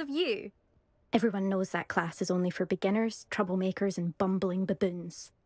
of you. Everyone knows that class is only for beginners, troublemakers, and bumbling baboons.